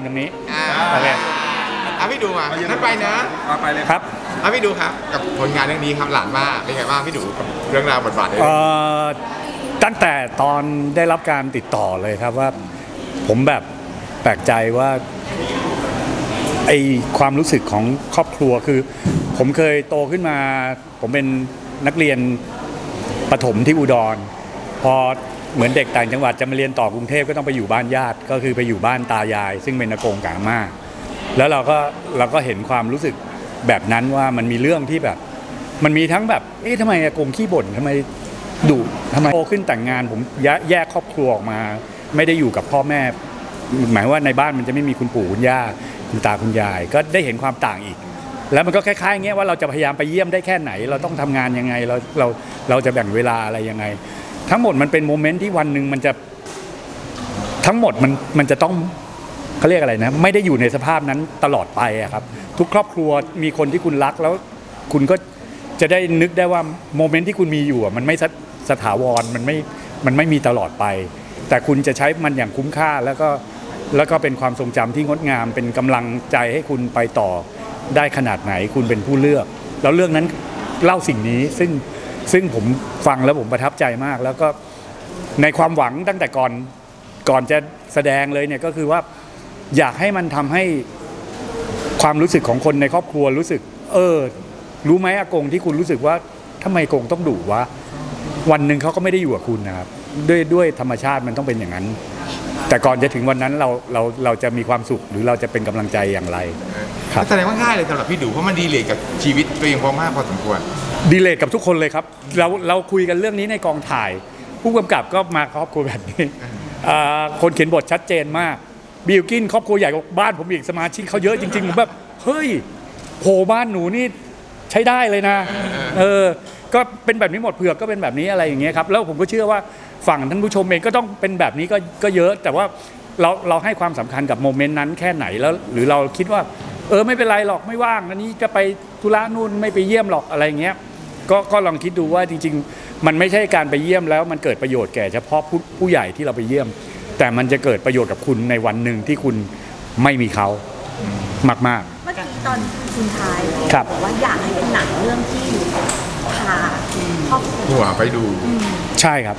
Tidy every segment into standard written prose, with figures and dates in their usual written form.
ตรงนี้โอเคพี่ดูมานั่นไปนะไปเลยครับพี่ดูครับกับผลงานเรื่องนี้ครับหลานว่าเป็นไงบ้างพี่ดูกับเรื่องราวบทบาทตั้งแต่ตอนได้รับการติดต่อเลยครับว่าผมแบบแปลกใจว่าไอความรู้สึกของครอบครัวคือผมเคยโตขึ้นมาผมเป็นนักเรียนประถมที่อุดรพอเหมือนเด็กต่างจังหวัดจะมาเรียนต่อกรุงเทพก็ต้องไปอยู่บ้านญาติก็คือไปอยู่บ้านตายายซึ่งเป็นอากงกับอาม่าแล้วเราก็เห็นความรู้สึกแบบนั้นว่ามันมีเรื่องที่แบบมันมีทั้งแบบทำไมอากงขี้บ่นทำไมดุทำไมโตขึ้นแต่งงานผมแยกครอบครัวออกมาไม่ได้อยู่กับพ่อแม่หมายว่าในบ้านมันจะไม่มีคุณปู่คุณย่าคุณตาคุณยายก็ได้เห็นความต่างอีกแล้วมันก็คล้ายๆเงี้ยว่าเราจะพยายามไปเยี่ยมได้แค่ไหนเราต้องทำงานยังไงเราจะแบ่งเวลาอะไรยังไงทั้งหมดมันเป็นโมเมนต์ที่วันหนึ่งมันจะทั้งหมดมันจะต้องเขาเรียกอะไรนะไม่ได้อยู่ในสภาพนั้นตลอดไปอะครับทุกครอบครัวมีคนที่คุณรักแล้วคุณก็จะได้นึกได้ว่าโมเมนต์ที่คุณมีอยู่มันไม่สถาวรมันไม่มีตลอดไปแต่คุณจะใช้มันอย่างคุ้มค่าแล้วก็เป็นความทรงจำที่งดงามเป็นกำลังใจให้คุณไปต่อได้ขนาดไหนคุณเป็นผู้เลือกแล้วเรื่องนั้นเล่าสิ่งนี้ซึ่งผมฟังแล้วผมประทับใจมากแล้วก็ในความหวังตั้งแต่ก่อนจะแสดงเลยเนี่ยก็คือว่าอยากให้มันทำให้ความรู้สึกของคนในครอบครัวรู้สึกรู้ไหมอากงที่คุณรู้สึกว่าทำไมกงต้องดุวะวันหนึ่งเขาก็ไม่ได้อยู่กับคุณนะครับด้วยธรรมชาติมันต้องเป็นอย่างนั้นแต่ก่อนจะถึงวันนั้นเราจะมีความสุขหรือเราจะเป็นกำลังใจอย่างไรครับแสดงว่าง่ายเลยสำหรับพี่ดูเพราะมันดีเลยกับชีวิตตัวเองมากพอสมควรดีเลยกับทุกคนเลยครับเราคุยกันเรื่องนี้ในกองถ่ายผู้กำกับก็มาครอบครัวแบบนี้คนเขียนบทชัดเจนมากบิลกินครอบครัวใหญ่กว่าบ้านผมอีกสมาชิกเขาเยอะจริงๆผมแบบเฮ้ยโหบ้านหนูนี่ใช้ได้เลยนะก็เป็นแบบนี้หมดเผือกก็เป็นแบบนี้อะไรอย่างเงี้ยครับแล้วผมก็เชื่อว่าฝั่งท่านผู้ชมเองก็ต้องเป็นแบบนี้ก็เยอะแต่ว่าเราให้ความสำคัญกับโมเมนต์นั้นแค่ไหนแล้วหรือเราคิดว่าไม่เป็นไรหรอกไม่ว่างอันนี้จะไปธุระนู่นไม่ไปเยี่ยมหรอกอะไรเงี้ยก็ลองคิดดูว่าจริงๆมันไม่ใช่การไปเยี่ยมแล้วมันเกิดประโยชน์แก่เฉพาะผู้ใหญ่ที่เราไปเยี่ยมแต่มันจะเกิดประโยชน์กับคุณในวันหนึ่งที่คุณไม่มีเขามากๆเมื่อกี้ตอนคุณท้ายบอกว่าอยากให้เป็นหนังเรื่องที่พาครอบครัวไปดูใช่ครับ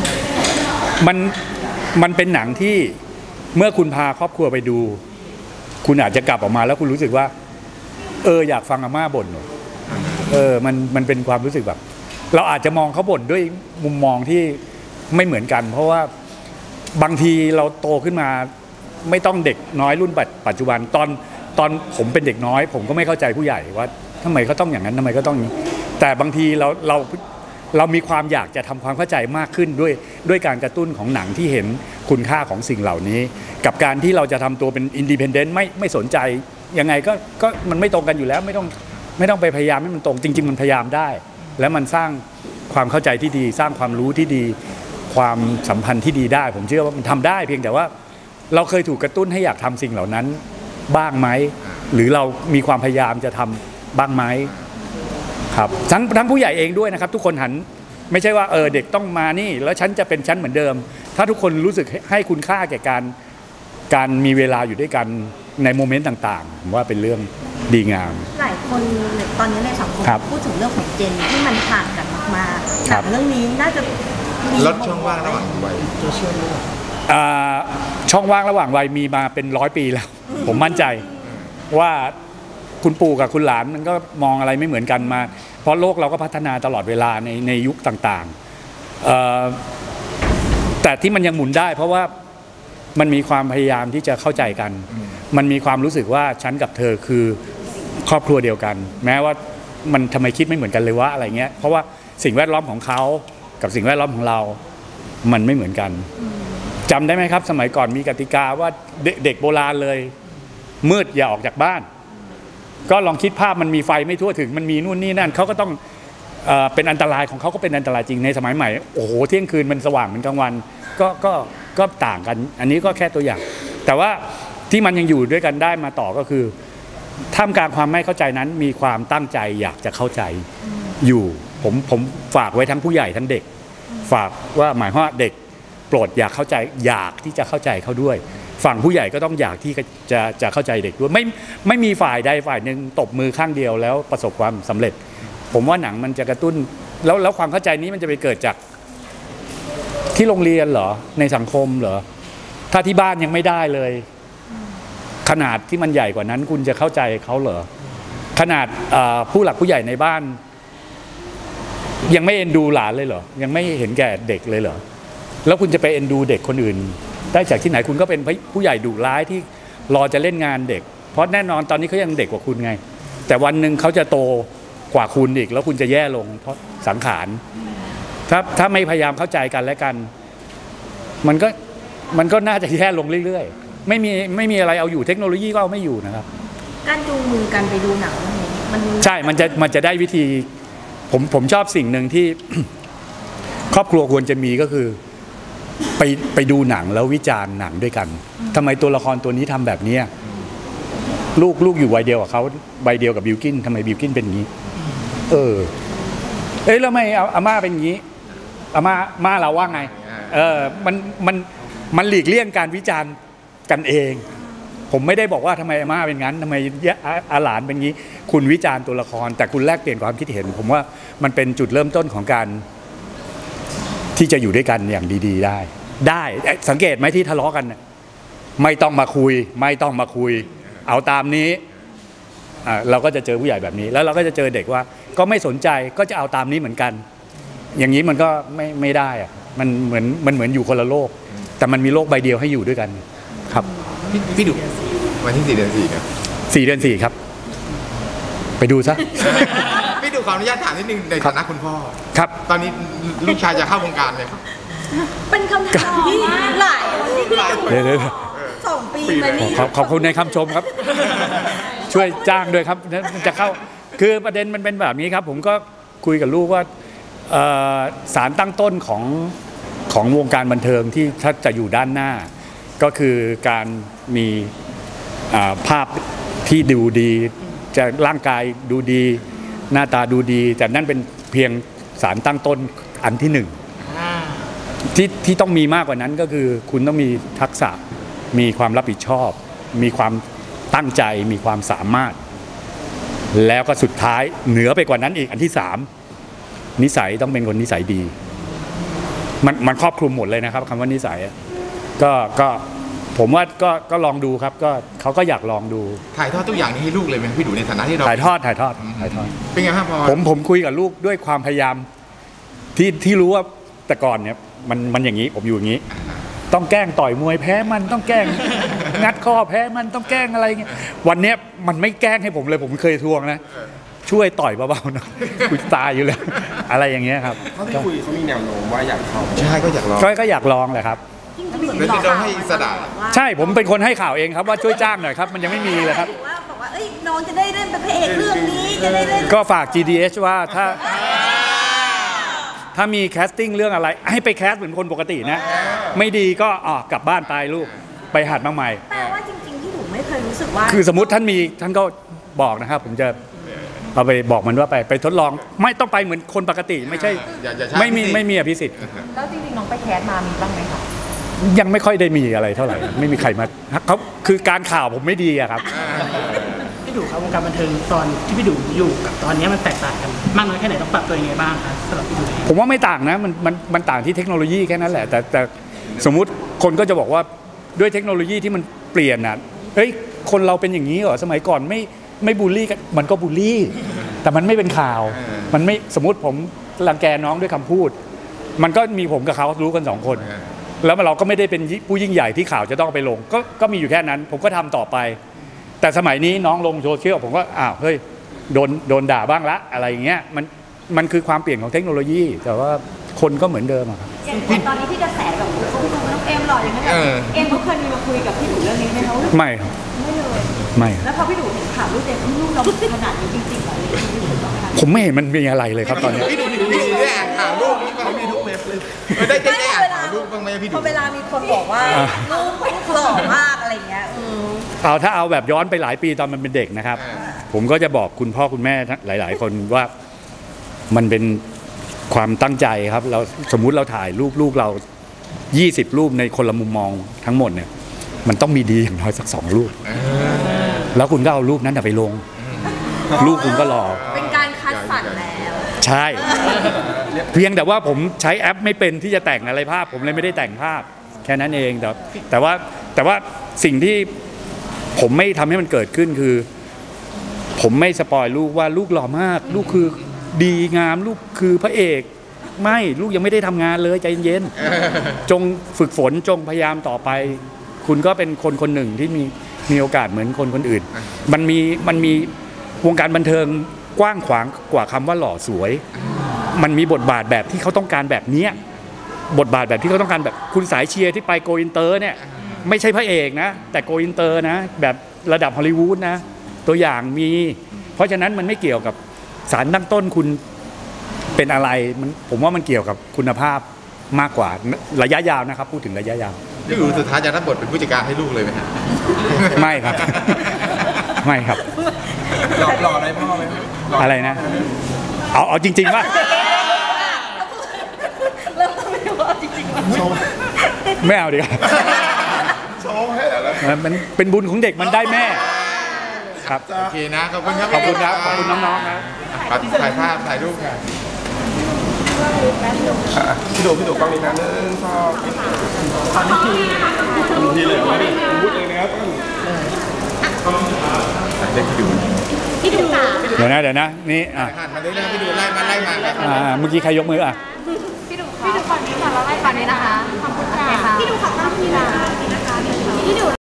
มันเป็นหนังที่เมื่อคุณพาครอบครัวไปดูคุณอาจจะกลับออกมาแล้วคุณรู้สึกว่าอยากฟังอาม่าบ่นมันเป็นความรู้สึกแบบเราอาจจะมองเขาบ่นด้วยมุมมองที่ไม่เหมือนกันเพราะว่าบางทีเราโตขึ้นมาไม่ต้องเด็กน้อยรุ่นปัจจุบันตอนผมเป็นเด็กน้อยผมก็ไม่เข้าใจผู้ใหญ่ว่าทำไมเขาต้องอย่างนั้นทำไมก็ต้องแต่บางทีเรามีความอยากจะทำความเข้าใจมากขึ้นด้วยการกระตุ้นของหนังที่เห็นคุณค่าของสิ่งเหล่านี้กับการที่เราจะทำตัวเป็นอินดิเพนเดนต์ไม่สนใจยังไงก็มันไม่ตรงกันอยู่แล้วไม่ต้องไปพยายามให้มันตรงจริงๆมันพยายามได้และมันสร้างความเข้าใจที่ดีสร้างความรู้ที่ดีความสัมพันธ์ที่ดีได้ผมเชื่อว่ามันทำได้เพียงแต่ว่าเราเคยถูกกระตุ้นให้อยากทำสิ่งเหล่านั้นบ้างไหมหรือเรามีความพยายามจะทำบ้างไหมครับทั้งผู้ใหญ่เองด้วยนะครับทุกคนหันไม่ใช่ว่าเด็กต้องมานี่แล้วฉันจะเป็นฉันเหมือนเดิมถ้าทุกคนรู้สึกให้คุณค่าแก่การมีเวลาอยู่ด้วยกันในโมเมนต์ต่างๆผมว่าเป็นเรื่องดีงามหลายคนตอนนี้ในสังคมพูดถึงเรื่องของเจนที่มันห่างกันมากๆหนังเรื่องนี้น่าจะลดช่องว่างระหว่างวัยช่องว่างระหว่างวัยมีมาเป็น100 ปีแล้วผมมั่นใจว่าคุณปู่กับคุณหลานมันก็มองอะไรไม่เหมือนกันมาเพราะโลกเราก็พัฒนาตลอดเวลาในยุคต่างๆแต่ที่มันยังหมุนได้เพราะว่ามันมีความพยายามที่จะเข้าใจกันมันมีความรู้สึกว่าฉันกับเธอคือครอบครัวเดียวกันแม้ว่ามันทำไมคิดไม่เหมือนกันเลยวะอะไรเงี้ยเพราะว่าสิ่งแวดล้อมของเขากับสิ่งแวดล้อมของเรามันไม่เหมือนกันจำได้ไหมครับสมัยก่อนมีกติกาว่าเด็กโบราณเลยมืดอย่าออกจากบ้านก็ลองคิดภาพมันมีไฟไม่ทั่วถึงมันมีนู่นนี่นั่นเขาก็ต้องเป็นอันตรายของเขาก็เป็นอันตรายจริงในสมัยใหม่โอ้โหเที่ยงคืนมันสว่างเหมือนกลางวันก็ต่างกันอันนี้ก็แค่ตัวอย่างแต่ว่าที่มันยังอยู่ด้วยกันได้มาต่อก็คือท่ามกลางความไม่เข้าใจนั้นมีความตั้งใจอยากจะเข้าใจอยู่ผมฝากไว้ทั้งผู้ใหญ่ทั้งเด็กฝากว่าหมายว่าเด็กโปรดอยากเข้าใจอยากที่จะเข้าใจเขาด้วยฝั่งผู้ใหญ่ก็ต้องอยากที่จะเข้าใจเด็กด้วยไม่มีฝ่ายใดฝ่ายหนึ่งตบมือข้างเดียวแล้วประสบความสำเร็จ ผมว่าหนังมันจะกระตุ้นแล้วความเข้าใจนี้มันจะไปเกิดจากที่โรงเรียนเหรอในสังคมเหรอถ้าที่บ้านยังไม่ได้เลยขนาดที่มันใหญ่กว่านั้นคุณจะเข้าใจเขาเหรอขนาดผู้หลักผู้ใหญ่ในบ้านยังไม่เอ็นดูหลานเลยเหรอยังไม่เห็นแก่เด็กเลยเหรอแล้วคุณจะไปเอ็นดูเด็กคนอื่นได้จากที่ไหนคุณก็เป็นผู้ใหญ่ดุร้ายที่รอจะเล่นงานเด็กเพราะแน่นอนตอนนี้เขายังเด็กกว่าคุณไงแต่วันหนึ่งเขาจะโตกว่าคุณอีกแล้วคุณจะแย่ลงเพราะสังขารถ้าไม่พยายามเข้าใจกันและกันมันก็น่าจะแย่ลงเรื่อยๆไม่มีอะไรเอาอยู่เทคโนโลยีก็เอาไม่อยู่นะครับการจูงมือกันไปดูหนังมันใช่มันจะได้วิธีผมชอบสิ่งหนึ่งที่ ครอบครัวควรจะมีก็คือไปดูหนังแล้ววิจารณ์หนังด้วยกันทำไมตัวละครตัวนี้ทำแบบนี้ลูกอยู่วัยเดียวกับเขาวัยเดียวกับบิลกินทำไมบิลกินเป็นอย่างนี้แล้วไม่อาม่าเป็นอย่างนี้อาม่าเราว่าไงมันหลีกเลี่ยงการวิจารณ์กันเองผมไม่ได้บอกว่าทำไมอาม่าเป็นงั้นทำไมอาหลานเป็นงี้คุณวิจารณ์ตัวละครแต่คุณแลกเปลี่ยนความคิดเห็นผมว่ามันเป็นจุดเริ่มต้นของการที่จะอยู่ด้วยกันอย่างดีๆได้สังเกตไหมที่ทะเลาะกันไม่ต้องมาคุยเอาตามนี้เราก็จะเจอผู้ใหญ่แบบนี้แล้วเราก็จะเจอเด็กว่าก็ไม่สนใจก็จะเอาตามนี้เหมือนกันอย่างนี้มันก็ไม่ได้อะมันเหมือนอยู่คนละโลกแต่มันมีโลกใบเดียวให้อยู่ด้วยกันครับพี่ดุวันที่4 เดือน 4ครับ 4 เดือน 4ครับไปดูซะพี่ดุขออนุญาตถามนิดนึงในฐานะคุณพ่อครับตอนนี้ลูกชายจะเข้าวงการเลยครับเป็นคำถามที่หลาย2 ปีมานี่ขอบคุณในคำชมครับช่วยจ้างด้วยครับจะเข้าคือประเด็นมันเป็นแบบนี้ครับผมก็คุยกับลูกว่าสารตั้งต้นของวงการบันเทิงที่ถ้าจะอยู่ด้านหน้าก็คือการมีภาพที่ดูดีจะร่างกายดูดีหน้าตาดูดีแต่นั่นเป็นเพียงสารตั้งต้นอันที่หนึ่งที่ต้องมีมากกว่านั้นก็คือคุณต้องมีทักษะมีความรับผิดชอบมีความตั้งใจมีความสามารถแล้วก็สุดท้ายเหนือไปกว่านั้นอีกอันที่3นิสัยต้องเป็นคนนิสัยดีมันครอบคลุมหมดเลยนะครับคำว่านิสัยก็ผมว่าก็ลองดูครับก็เขาก็อยากลองดูถ่ายทอดทุกอย่างนี้ให้ลูกเลยไหมพี่ดูในฐานะที่เราถ่ายทอดเป็นไงครับพอผมคุยกับลูกด้วยความพยายามที่รู้ว่าแต่ก่อนเนี่ยมันอย่างนี้ผมอยู่อย่างนี้ต้องแกล้งต่อยมวยแพ้มันต้องแกล้งงัดข้อแพ้มันต้องแกล้งอะไรเงี้ยวันนี้มันไม่แกล้งให้ผมเลยผมเคยทวงนะช่วยต่อยเบาๆหน่อยกูตายอยู่แล้วอะไรอย่างเงี้ยครับเขาที่คุยเขามีแนวโน้มว่าอยากเข้าใช่ก็อยากลองก็อยากลองแหละครับเป็นที่เราให้อิสระใช่ผมเป็นคนให้ข่าวเองครับว่าช่วยจ้างหน่อยครับมันยังไม่มีเลยครับบอกว่าน้องจะได้เล่นเป็นพระเอกเรื่องนี้จะได้เล่นก็ฝาก GDH ว่าถ้ามีแคสติ้งเรื่องอะไรให้ไปแคสเหมือนคนปกตินะไม่ดีก็กลับบ้านไปลูกไปหัดมาใหม่แปลว่าจริงๆที่หนูไม่เคยรู้สึกว่าคือสมมติท่านก็บอกนะครับผมจะเอาไปบอกมันว่าไปทดลองไม่ต้องไปเหมือนคนปกติไม่ใช่ไม่มีอภิสิทธิ์แล้วจริงๆน้องไปแคสมามีบ้างไหมคะยังไม่ค่อยได้มีอะไรเท่าไหร่ไม่มีใครมาเขาคือการข่าวผมไม่ดีอะครับพี่ดูครับวงการบันเทิงตอนที่พี่ดูอยู่กับตอนนี้มันแตกต่างกันมากน้อยแค่ไหนต้องปรับตัวยังไงบ้างครับสำหรับพี่ดูผมว่าไม่ต่างนะมันต่างที่เทคโนโลยีแค่นั้นแหละแต่สมมุติคนก็จะบอกว่าด้วยเทคโนโลยีที่มันเปลี่ยนน่ะคนเราเป็นอย่างนี้เหรอสมัยก่อนไม่บูลลี่กันมันก็บูลลี่แต่มันไม่เป็นข่าวมันไม่สมมุติผมรังแกน้องด้วยคำพูดมันก็มีผมกับเขารู้กัน2 คนแล้วเราก็ไม่ได้เป็นผู้ยิ่งใหญ่ที่ข่าวจะต้องไปลงก็มีอยู่แค่นั้นผมก็ทำต่อไปแต่สมัยนี้น้องลงโซเชียลผมก็เฮ้ยโดนด่าบ้างละอะไรอย่างเงี้ยมันคือความเปลี่ยนของเทคโนโลยีแต่ว่าคนก็เหมือนเดิมครับอย่างตอนนี้ที่กระแสแบบน้องเอ็มหล่ออย่างนั้นเอ็มเขาเคยมีมาคุยกับพี่ดูเรื่องนี้ไหมคะไม่เลยไม่แล้วพอพี่ดูเห็นข่าวลูกเด็กลูกเราขนาดนี้จริงๆเหรอผมไม่เห็นมันมีอะไรเลยครับตอนนี้พี่ดูได้อ่านข่าวลูกเขามีทุกเว็บเลยได้อ่านข่าวลูกบ้างไหมพี่ดูพอเวลามีคนบอกว่าลูกหล่อมากอะไรเงี้ยถ้าเอาแบบย้อนไปหลายปีตอนมันเป็นเด็กนะครับผมก็จะบอกคุณพ่อคุณแม่หลายๆคนว่ามันเป็นความตั้งใจครับเราสมมุติเราถ่ายรูปลูกเรา20 รูปในคนละมุมมองทั้งหมดเนี่ยมันต้องมีดีอย่างน้อยสัก2 รูปแล้วคุณก็เอารูปนั้นไปลงรูปคุณก็หล่อเป็นการคัดสรรแล้วใช่เพียงแต่ว่าผมใช้แอปไม่เป็นที่จะแต่งอะไรภาพผมเลยไม่ได้แต่งภาพแค่นั้นเองแต่ว่าสิ่งที่ผมไม่ทำให้มันเกิดขึ้นคือ ผมไม่สปอยลูกว่าลูกหล่อมากลูกคือดีงามลูกคือพระเอกไม่ลูกยังไม่ได้ทำงานเลยใจเย็นๆจงฝึกฝนจงพยายามต่อไปคุณก็เป็นคนหนึ่งที่มีโอกาสเหมือนคนอื่นมันมีวงการบันเทิงกว้างขวางกว่าคำว่าหล่อสวยมันมีบทบาทแบบที่เขาต้องการแบบนี้บทบาทแบบที่เขาต้องการแบบคุณสายเชียร์ที่ไปโกอินเตอร์เนี่ยไม่ใช่พระเอกนะแต่โกอินเตอร์นะแบบระดับฮอลลีวูดนะตัวอย่างมีเพราะฉะนั้นมันไม่เกี่ยวกับสารตั้งต้นคุณเป็นอะไรผมว่ามันเกี่ยวกับคุณภาพมากกว่าระยะยาวนะครับพูดถึงระยะยาวพี่ดูสุดท้ายจะรับบทเป็นผู้จัดการให้ลูกเลยไหมฮะไม่ครับ ไม่ครับหล่อได้พ่อไหมอะไรนะเอาจริงๆว่าเริ่มต้นไม่ว่าจริงๆไม่เอาดีกว่าโชว์ให้แล้วมันเป็นบุญของเด็กมันได้แม่ครับโอเคนะขอบคุณครับขอบคุณครับขอบคุณน้องๆนะถ่ายภาพถ่ายรูปค่ะพี่ดูกล้องนี้นะ1 2 ตอนนี้คือทีเลยพี่พูดเองนะครับเด็กพี่ดูพี่ดูค่ะเดี๋ยวนะนี่หันมาเลยนะพี่ดูไล่มาเมื่อกี้ใครยกมือพี่ดูก่อนนี้ก่อนเราไล่ก่อนนี้นะคะขอบคุณค่ะพี่ดูขอบคุณค่ะพี่ดู